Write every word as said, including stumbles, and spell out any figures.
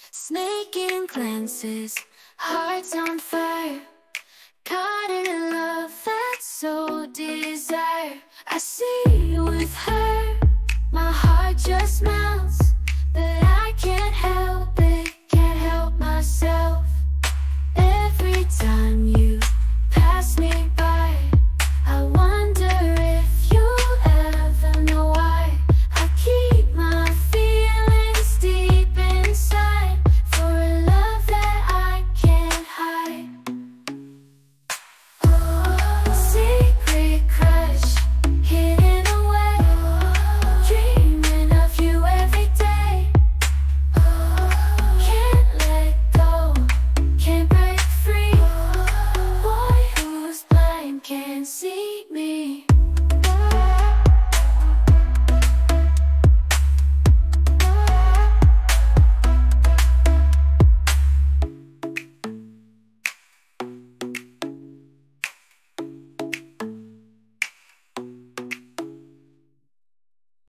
Snaking glances, hearts on fire, caught in a love that's so desire. I see you with her, my heart just melts.